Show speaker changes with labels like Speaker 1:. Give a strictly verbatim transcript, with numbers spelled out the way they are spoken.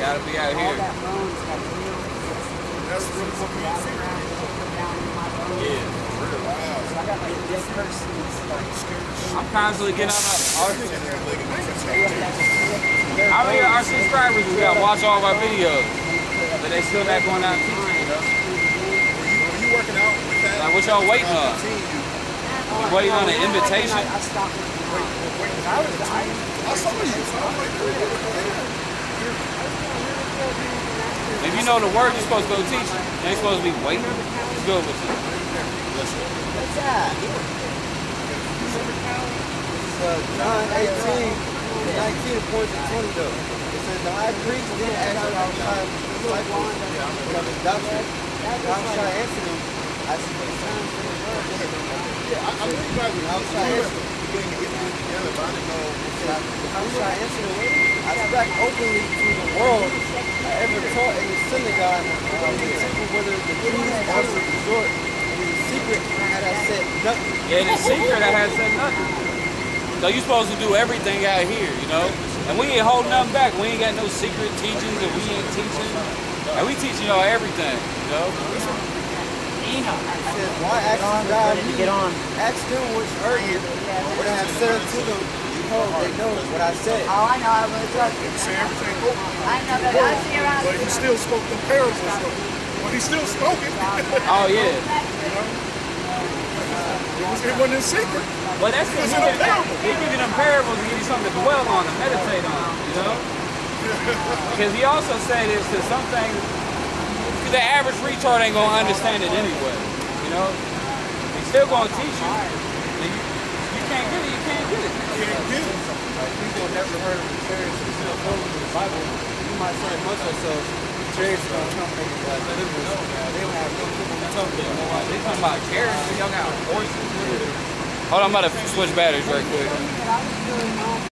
Speaker 1: gotta be out here.
Speaker 2: All that bones got real.
Speaker 3: That's really what we see.
Speaker 2: Down in my bones.
Speaker 1: Yeah.
Speaker 2: So I got like dead persons.
Speaker 1: I'm constantly getting on our,
Speaker 2: They're
Speaker 1: how many of our
Speaker 2: bones.
Speaker 1: subscribers we got watch all of our videos, but they still not going out and teaching, you know?
Speaker 3: Were you working out with that?
Speaker 1: Like, what y'all waiting on? You waiting on an invitation?
Speaker 2: I stopped working out. I was, I,
Speaker 3: I saw you. I'm like,
Speaker 1: If you know the word, you're supposed to go teach it. You ain't supposed to be waiting. It's good with you.
Speaker 2: what's that?
Speaker 4: It's uh, John eighteen, nineteen, point to twenty though. It says the high priest did ask him outside the disciples of his doctrine. Outside answered him, I spent time for the word.
Speaker 3: yeah, I, I know you guys were
Speaker 4: Outside
Speaker 3: outside
Speaker 4: answered him.
Speaker 3: getting it together, but I didn't know.
Speaker 4: Outside answered him, I spoke openly to the world. I ever taught in the synagogue, uh, in the temple, whether the Jews also resort. And in the secret, had I said nothing.
Speaker 1: Yeah, in the secret, I had said nothing. So you supposed to do everything out here, you know? And we ain't holding nothing back. We ain't got no secret teachings that we ain't teaching. And we teaching y'all everything, you know?
Speaker 4: It says, why ask God me?
Speaker 2: Get on.
Speaker 4: Ask them which heard you, what I have said unto them. Behold, they know what I said.
Speaker 5: Oh, I know, I was joking.
Speaker 3: Say everything open.
Speaker 5: I know, but I see around.
Speaker 3: But he still spoke the parables though. But he still spoke it.
Speaker 1: Oh, yeah.
Speaker 3: It was- it wasn't in secret.
Speaker 1: Well, that's
Speaker 3: It was
Speaker 1: because
Speaker 3: in a parable.
Speaker 1: he give you them parables to give you something to dwell on and meditate on, you know? Because he also said this to some things, because the average retard ain't going to understand it anyway, you know? He's still going to teach you. And you, you can't get it, you can't get it.
Speaker 3: You can't get it.
Speaker 4: Like people never heard of the chariots and still following the Bible. You might say amongst ourselves, chariots are gonna come make it like that. They don't have no people to talk to.
Speaker 1: They talking about chariots, y'all got horses. Hold on, I'm about to switch batteries right quick.